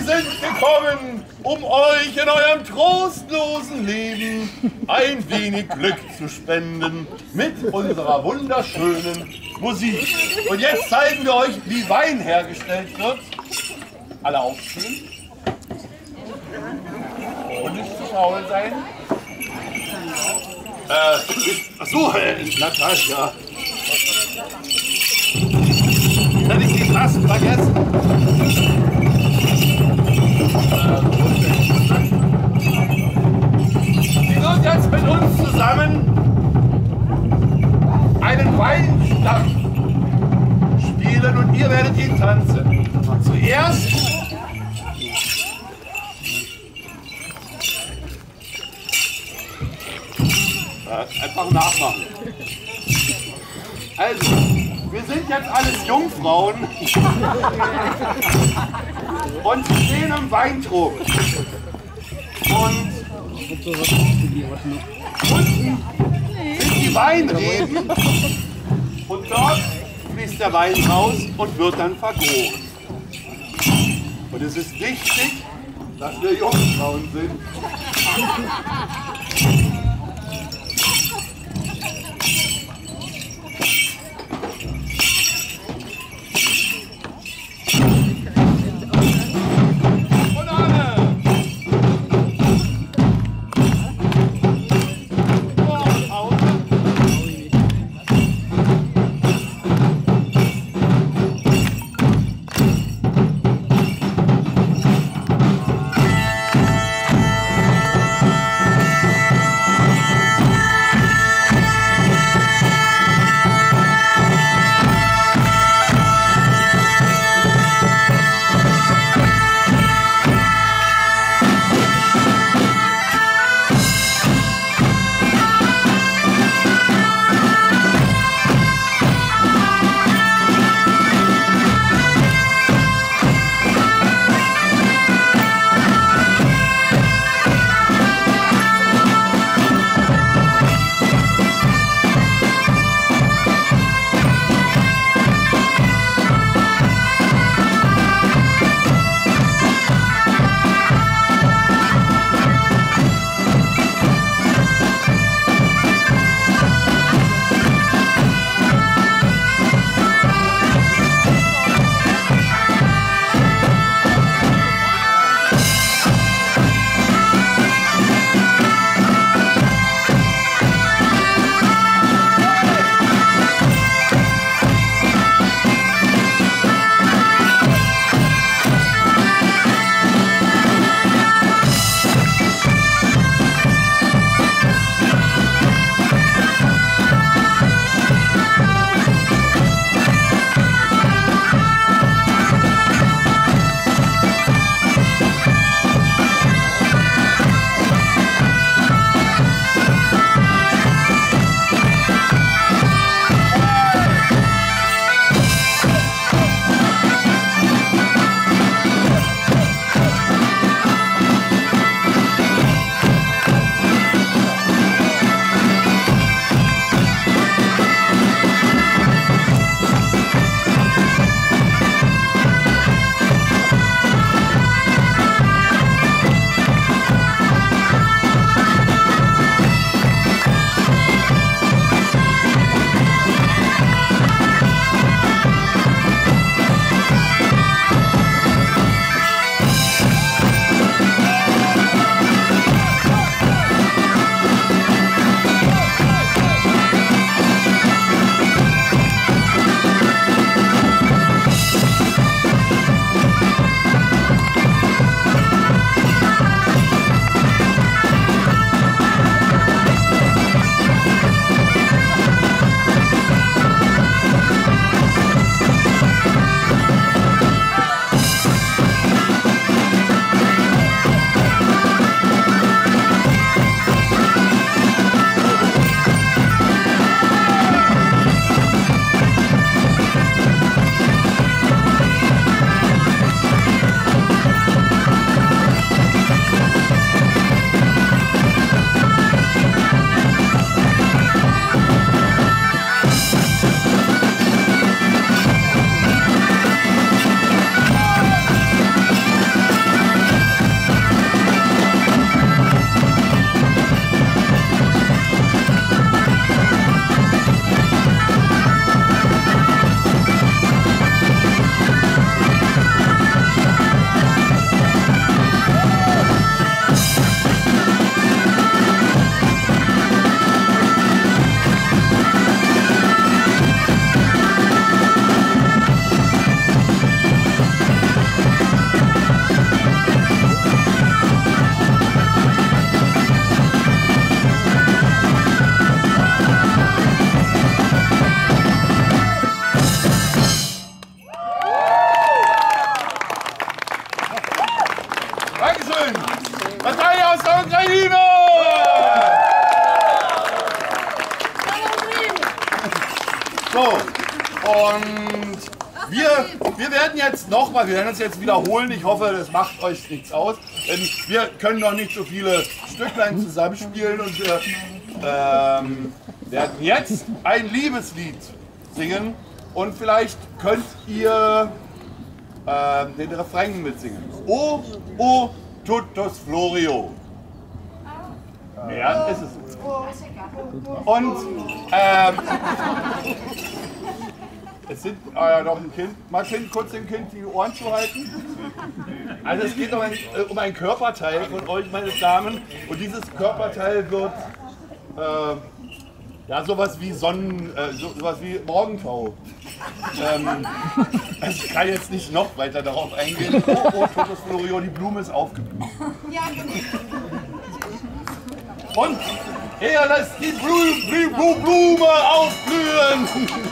sind gekommen, um euch in eurem trostlosen Leben ein wenig Glück zu spenden mit unserer wunderschönen Musik. Und jetzt zeigen wir euch, wie Wein hergestellt wird. Alle aufstehen. Und nicht zu faul sein. Achso, Natascha. Hätte ich die Tasten vergessen. Sie wird jetzt mit uns zusammen einen Weinstamm spielen und ihr werdet ihn tanzen. Zuerst einfach nachmachen. Also, wir sind jetzt alles Jungfrauen und stehen im Weintrog. Und unten sind die Weinreben und dort fließt der Wein raus und wird dann vergoren. Und es ist wichtig, dass wir Jungfrauen sind. Willkommen! Partei aus der Ukraine! So, und wir werden jetzt nochmal, wir werden uns jetzt wiederholen. Ich hoffe, das macht euch nichts aus. Denn wir können noch nicht so viele Stücklein zusammenspielen und wir werden jetzt ein Liebeslied singen. Und vielleicht könnt ihr den Refrain mitsingen. Oh, oh, tutus Florio. Ja, ist es. Und es sind noch ein Kind. Mal kurz dem Kind die Ohren zu halten. Also es geht um ein Körperteil von euch, meine Damen. Und dieses Körperteil wird ja, sowas wie sowas wie Morgentau. Also ich kann jetzt nicht noch weiter darauf eingehen. Oh, oh, Totus Florio, die Blume ist aufgeblüht. Ja, genau. Und er lässt die Blume aufblühen.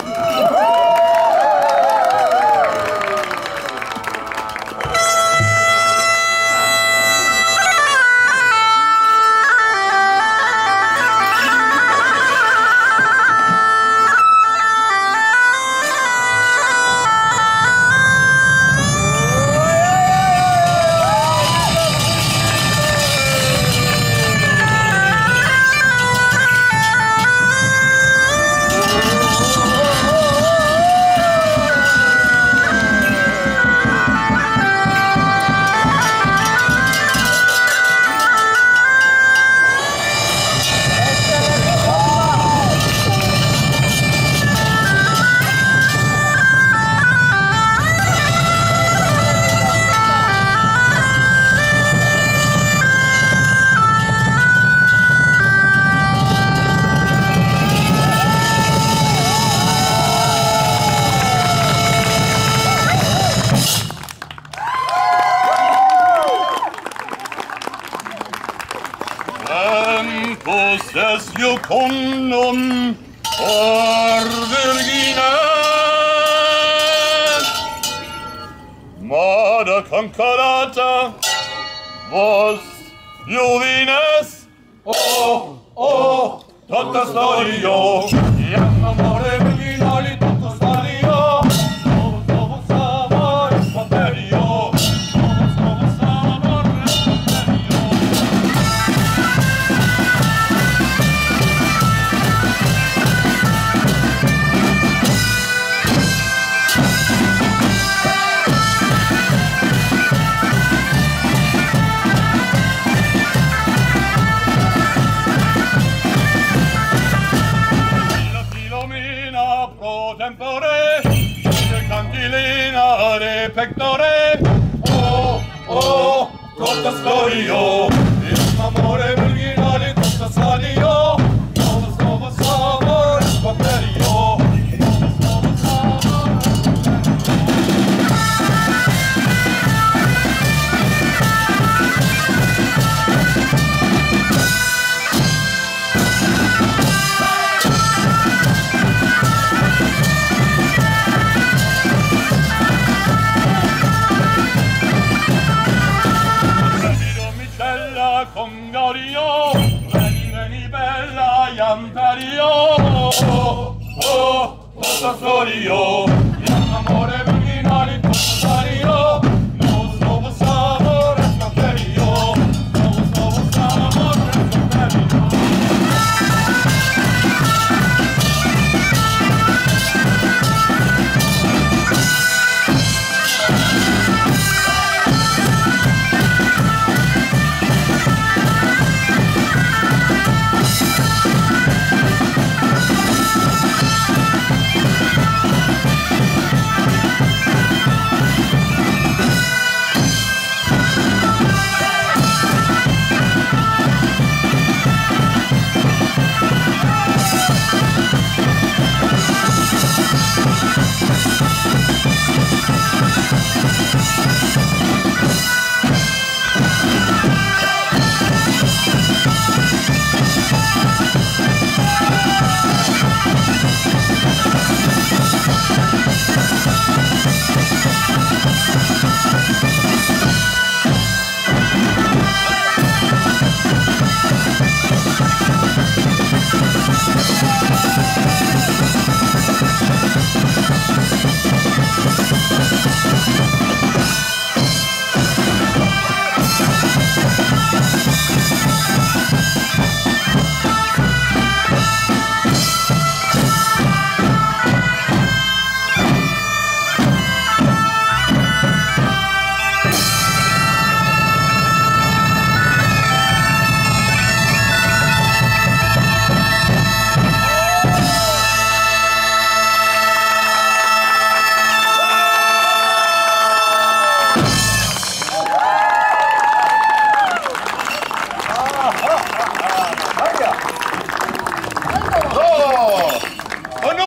Tempus iucundum or virgines Mada concolata vos juvines Oh, oh, totus Florio Iam amore virginali totus Florio Novus, novus amoris paterio Novus, novus amoris paterio tempore, cantilena de pectore. Oh, oh, totus Florio, in amore virginali totus Florio, novus, novus amoris paterio. Novus, novus amoris con Gaudio, veni bella Iam Perio, oh, oh, totus Florio.